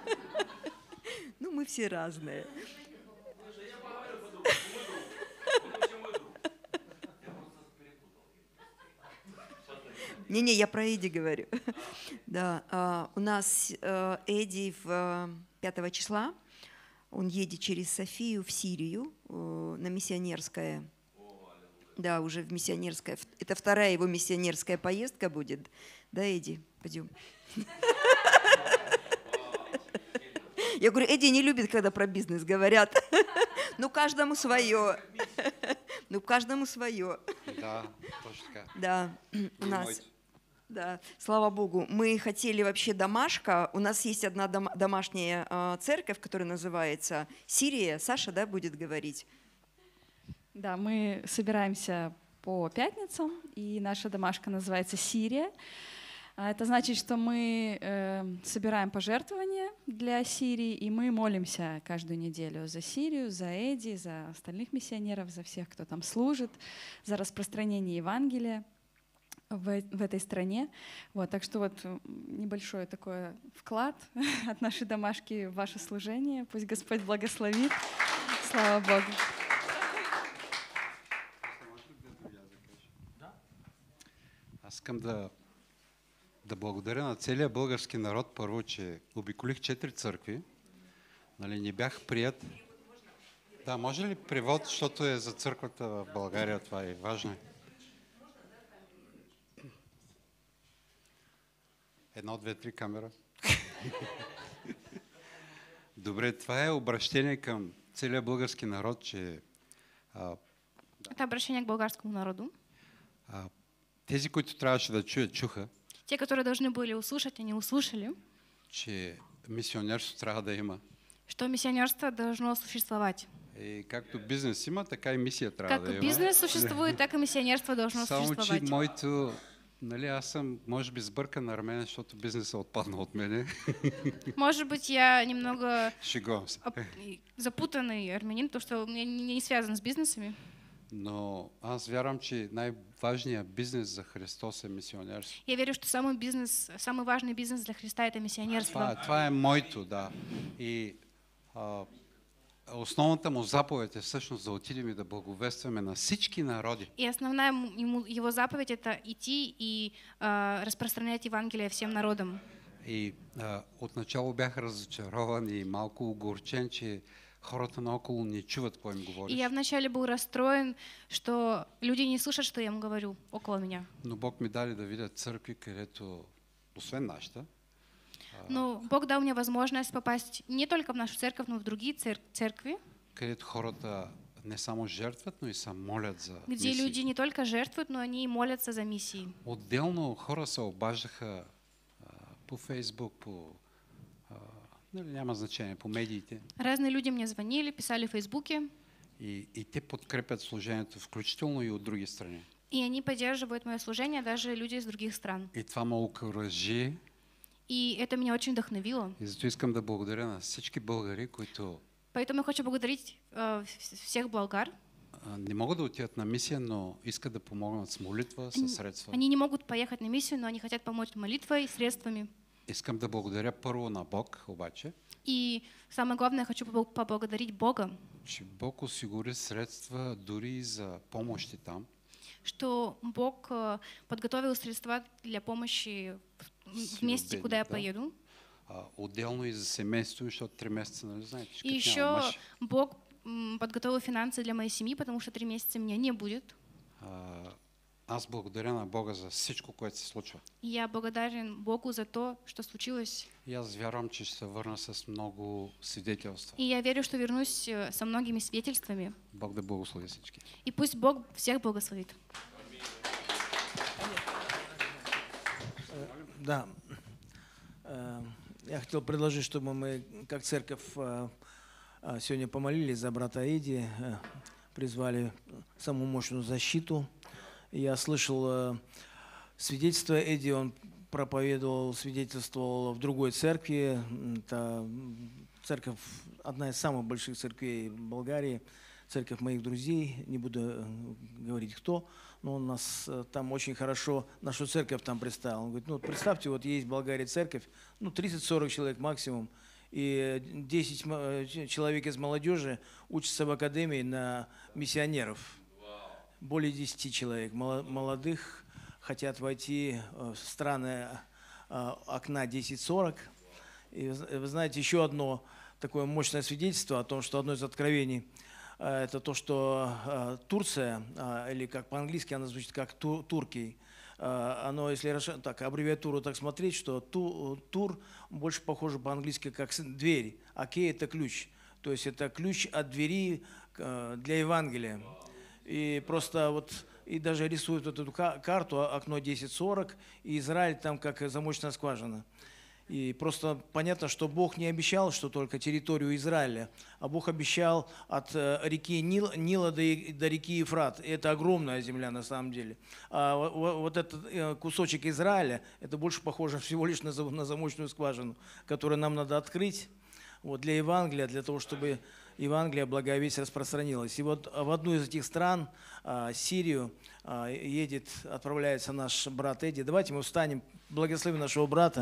Ну, мы все разные. Не-не, я про Эдди говорю. Да, у нас Эдди 5 числа, он едет через Софию в Сирию на миссионерское. Да, уже в миссионерское. Это вторая его миссионерская поездка будет. Да, Эдди? Пойдем. Я говорю, Эдди не любит, когда про бизнес говорят. Ну, каждому свое. Ну, каждому свое. Да, точно. Да, у нас. Да, слава Богу. Мы хотели вообще домашка. У нас есть одна домашняя церковь, которая называется Сирия. Саша, да, будет говорить? Да, мы собираемся по пятницам, и наша домашка называется «Сирия». Это значит, что мы собираем пожертвования для Сирии, и мы молимся каждую неделю за Сирию, за Эдди, за остальных миссионеров, за всех, кто там служит, за распространение Евангелия в этой стране. Вот, так что вот небольшой такой вклад от нашей домашки в ваше служение. Пусть Господь благословит. Слава Богу. Аз искам да благодаря на целия български народ, първо, че обиколих 4 църкви. Нали, не бях прият. Да, може ли превод, защото е за църквата в България, това е важно. 1, 2, 3 камера. Добре, това е обращение към целия български народ, че... Это обращение к болгарскому народу. Тези, които трябваше да чуят, чуха. Те, которые должны были услышать, они услышали. Че мисионерство трябва да има. Что миссионерство должно существовать. И както бизнес има, така и мисия трябва да има. Как бизнес существует, так и миссионерство должно существовать. Само, че моето... Нали, аз съм, може би, сбъркан арменен, защото бизнесът отпадна от мене. Может быть, я немного Шегувам се. Запутанный армянин, потому что я не связан с бизнесами. Но аз вярвам, че най-важният бизнес за Христос е мисионерство. Я верю, что самый важный бизнес для Христа это миссионерство. Това е моето, да. И основната му заповед е всъщност да отидем и да благовестваме на всички народи. И основная его заповедь это идти и распространять Евангелие всем народам. И отначало бях разочарован и малко огорчен, че хората наоколо не чуват какво им говориш. И я вначале был расстроен, что люди не слышат, что я им говорю около меня. Но Бог ми даде да видя църкви, където, освен нашата, но Бог дал мне возможность попасть не только в нашу церковь, но и в другие церкви, където хората не само жертват, но и се молят за где мисии. люди не только жертвуют, но они и молятся за миссии. Отделно хора се обаждаха по Фейсбук, по няма значение, по медиите. Разные люди мне звонили, писали в Фейсбуке. И те подкрепят служението, включително и от други страни. И они поддерживают мое служение, даже люди из других стран. И това ме окуражи. И это меня очень вдохновило. И зато искам да благодаря на всички българи, които... Поэтому я хочу благодарить всех болгар. Не могат да отидат на мисия, но искат да помогнат с молитва, с средства. Они не могут поехать на миссию, но они хотят помочь молитвой и средствами. Искам да благодаря първо на Бог, обаче. И самое главное, я хочу поблагодарить Бога. Че Бог осигури средства дори за помощи там. Что Бог подготовил средства для помощи в месте, куда я поеду. Отделно и за семейство, защото 3 месеца, нали знаете, че и еще Бог подготовил финансы для моей семьи, потому что 3 месяца меня не будет. Аз благодаря на Бога за всичко, което се случва. И я благодарен Богу за то, что случилось. И аз вярвам, че ще се върна с много свидетелства. И я верю, что вернусь со многими свидетельствами. Бог да благослови всички. И пусть Бог всех благословит. Да. Я хотел предложить, чтобы мы, как церковь, сегодня помолились за брата Эдди, призвали самую мощную защиту. Я слышал свидетельство Эдди, он проповедовал, свидетельствовал в другой церкви. Это церковь, одна из самых больших церквей Болгарии, церковь моих друзей, не буду говорить кто, но он нас там очень хорошо, нашу церковь там представил. Он говорит, ну представьте, вот есть в Болгарии церковь, ну 30-40 человек максимум, и 10 человек из молодежи учатся в академии на миссионеров. Более 10 человек молодых хотят войти в страны окна 1040. И вы знаете, еще одно такое мощное свидетельство о том, что одно из откровений, это то, что Турция, или как по-английски она звучит как Туркей, оно, если так, аббревиатуру так смотреть, что тур больше похоже по-английски как дверь, а кей – это ключ. То есть это ключ от двери для Евангелия. И просто вот, и даже рисуют вот эту карту, окно 1040, и Израиль там как замочная скважина. И просто понятно, что Бог не обещал, что только территорию Израиля, а Бог обещал от реки Нила до реки Ефрат. И это огромная земля на самом деле. А вот этот кусочек Израиля, это больше похоже всего лишь на замочную скважину, которую нам надо открыть вот, для Евангелия, для того, чтобы Евангелие, благая весть распространилась. И вот в одну из этих стран, Сирию, отправляется наш брат Эдди. Давайте мы встанем, благословим нашего брата.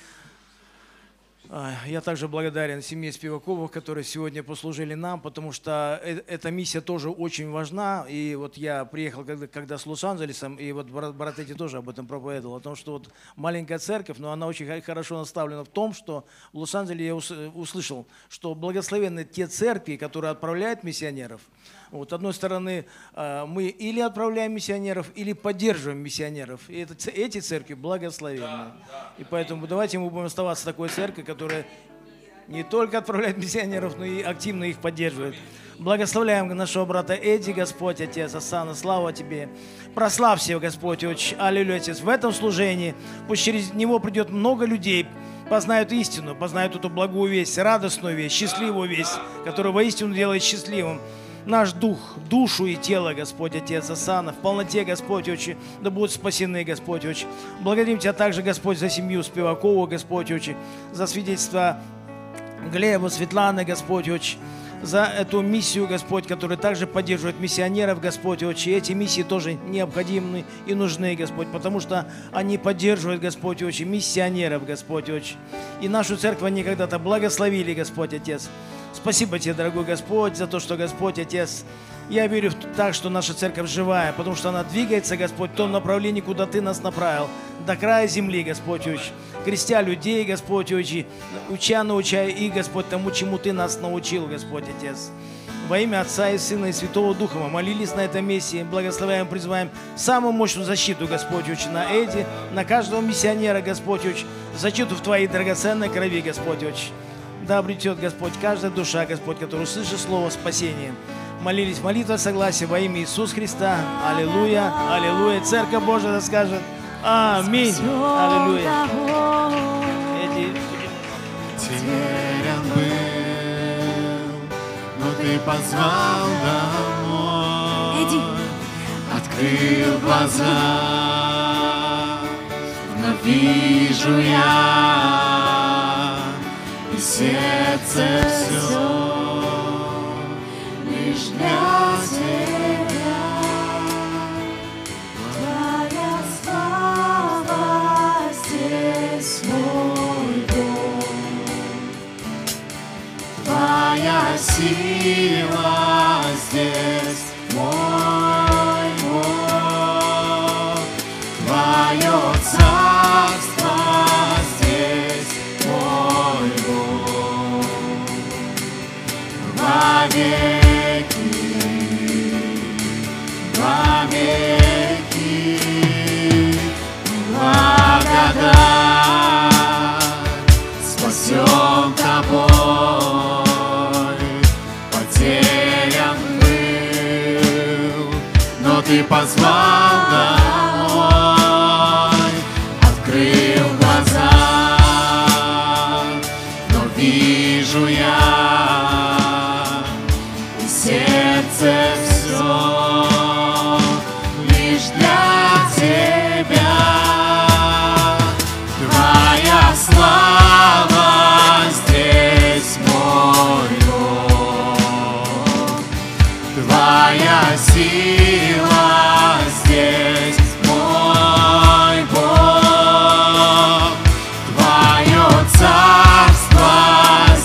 Я также благодарен семье Спиваковых, которые сегодня послужили нам, потому что эта миссия тоже очень важна. И вот я приехал когда с Лос-Анджелесом, и вот брат Эдди тоже об этом проповедовал, о том, что вот маленькая церковь, но она очень хорошо наставлена в том, что в Лос-Анджелесе я услышал, что благословенны те церкви, которые отправляют миссионеров. Вот, с одной стороны, мы или отправляем миссионеров, или поддерживаем миссионеров. И эти церкви благословенны. И поэтому давайте мы будем оставаться такой церковью, которая не только отправляет миссионеров, но и активно их поддерживает. Благословляем нашего брата Эдди, Господь, Отец, Асана, слава Тебе. Прославься, Господь, Отче, аллилуйя, Отец. В этом служении, пусть через него придет много людей, познают истину, познают эту благую весть, радостную весть, счастливую весть, которая воистину делает счастливым наш дух, душу и тело, Господь, Отец, Асана, в полноте, Господь, Отче, да будут спасены, Господь, Отче. Благодарим Тебя также, Господь, за семью Спивакова, Господь, Отче, за свидетельство Глеба, Светланы, Господь, Отче, за эту миссию, Господь, которая также поддерживает миссионеров, Господь, Отче. Эти миссии тоже необходимы и нужны, Господь, потому что они поддерживают, Господь, Отче, миссионеров, Господь, Отче. И нашу церковь они когда-то благословили, Господь, Отец. Спасибо Тебе, дорогой Господь, за то, что, Господь, Отец, я верю так, что наша церковь живая, потому что она двигается, Господь, в том направлении, куда Ты нас направил, до края земли, Господь, Отче. Крестя людей, Господь, Отче, научая их, Господь, тому, чему Ты нас научил, Господь, Отец. Во имя Отца и Сына и Святого Духа мы молились на этом месте, благословляем, призываем самую мощную защиту, Господь, Отче, на Эдди, на каждого миссионера, Господь, Отче, защиту в Твоей драгоценной крови, Господь, Отче. Да обретет, Господь, каждая душа, Господь, которая услышит слово спасения. Молились молитва согласия во имя Иисуса Христа. Аллилуйя, аллилуйя. Церковь Божия да скажет аминь. Аллилуйя. Терян был, но Ты позвал домой. Эдди. Открыл глаза, вновь вижу я, и сердце все лишь для Тебя. Твоя слава здесь мой Бог, Твоя сила здесь мой Бог, Твое царство здесь мой Бог. Вовеки, вовеки, благодать спасен Тобой, потерян был, но Ты позвал домой, открыл глаза, но вижу я, и сердце все лишь для Тебя. Твоя слава здесь мой Бог, Твоя сила здесь мой Бог, Твое царство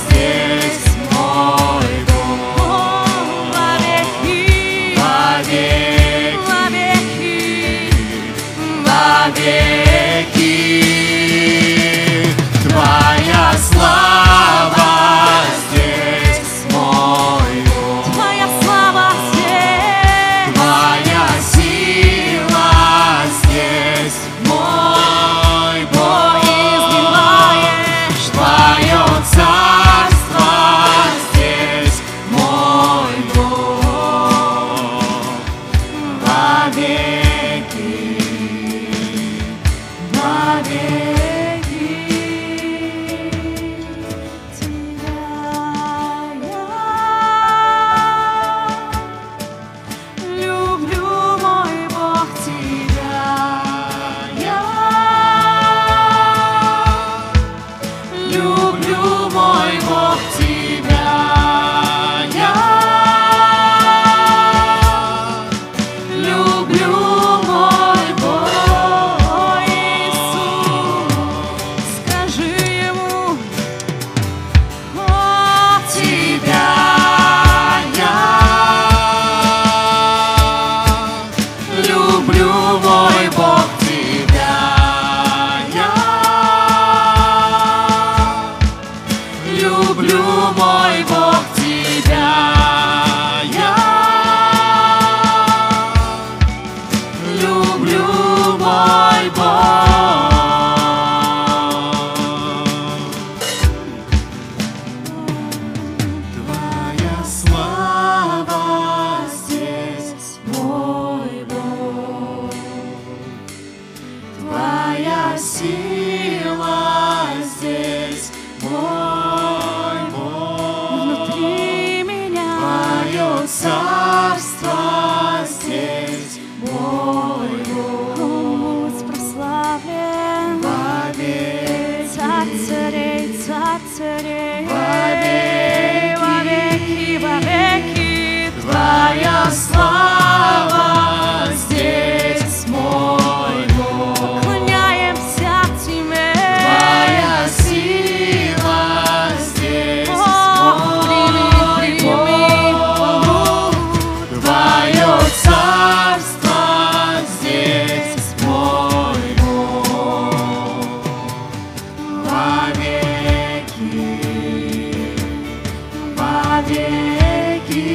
Бог, Тебя я люблю, мой Бог. Иисус, скажи Ему, Тебя я люблю, мой Бог, Тебя я люблю, мой Бог, Тебя я люблю, мой Бог. Твоя слава здесь, мой Бог. Твоя сила здесь, мой Бог. внутри меня Твое царство здесь, мой Бог. Будь прославлен, Вовеки, Царь царей, Царь царей, вовеки, вовеки. Твоя слава здесь, мой Бог. Поклоняемся Тебе. Твоя сила здесь, О, мой Бог. Твое царство здесь, мой Бог. Вовеки, вовеки.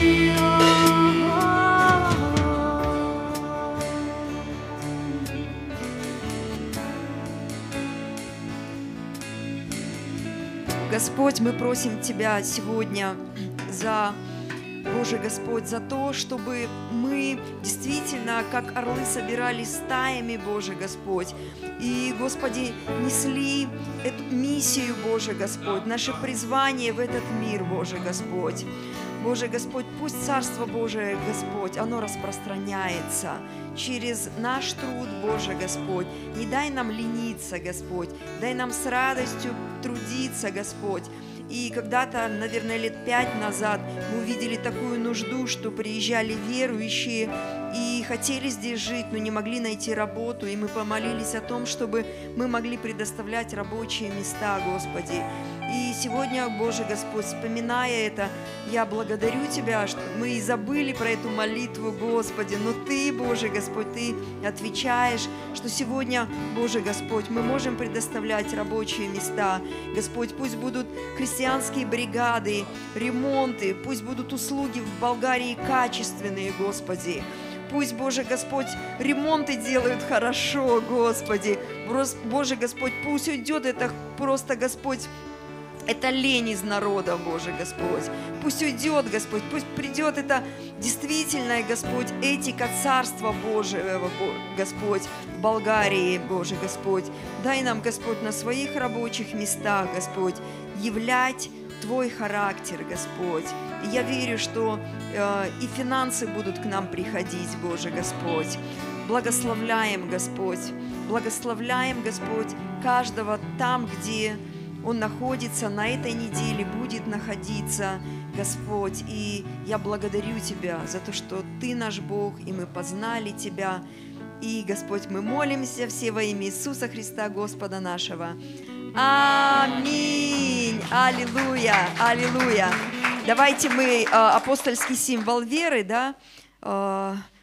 Господь, мы просим Тебя сегодня за, Боже Господь, за то, чтобы мы действительно, как орлы, собирались стаями, Боже Господь, и, Господи, несли эту миссию, Боже Господь, наше призвание в этот мир, Боже Господь. Боже Господь, пусть Царство Божие, Господь, оно распространяется через наш труд, Боже Господь. Не дай нам лениться, Господь, дай нам с радостью трудиться, Господь. И когда-то, наверное, лет 5 назад мы увидели такую нужду, что приезжали верующие и хотели здесь жить, но не могли найти работу. И мы помолились о том, чтобы мы могли предоставлять рабочие места, Господи. И сегодня, Боже Господь, вспоминая это, я благодарю Тебя, что мы и забыли про эту молитву, Господи, но Ты, Боже Господь, Ты отвечаешь, что сегодня, Боже Господь, мы можем предоставлять рабочие места. Господь, пусть будут христианские бригады, ремонты, пусть будут услуги в Болгарии качественные, Господи. Пусть, Боже Господь, ремонты делают хорошо, Господи. Боже Господь, пусть уйдет это просто, Господь, это лень из народа, Боже Господь. Пусть уйдет, Господь, пусть придет это действительная, Господь, этика Царства Божьего, Господь, в Болгарии, Боже Господь. Дай нам, Господь, на своих рабочих местах, Господь, являть Твой характер, Господь. И я верю, что и финансы будут к нам приходить, Боже Господь. Благословляем, Господь, каждого там, где он находится, на этой неделе будет находиться, Господь. И я благодарю Тебя за то, что Ты наш Бог, и мы познали Тебя. И, Господь, мы молимся все во имя Иисуса Христа, Господа нашего. Аминь! Аллилуйя! Аллилуйя! Давайте мы апостольский символ веры, да,